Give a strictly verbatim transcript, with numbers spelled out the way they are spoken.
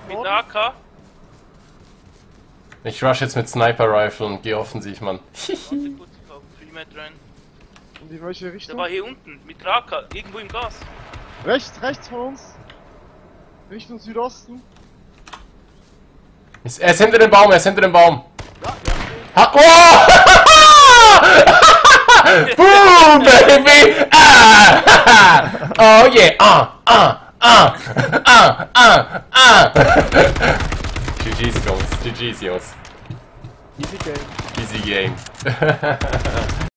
Mit der A K. Ich rush jetzt mit Sniper Rifle und geh offensiv, Mann. Warte kurz, ich hab Freemat rein. Und in welche Der Richtung? war hier unten, mit der A K, irgendwo im Gas. Rechts, rechts von uns. Richtung Südosten. Ist- Er ist hinter dem Baum, er ist hinter dem Baum. Ja, ja. Ha oh! Boom, baby! Ah! Oh yeah! Ah! Ah! Ah! Ah! Ah! Ah! G G's, Jungs. G G's, Jungs. Easy game. Easy game.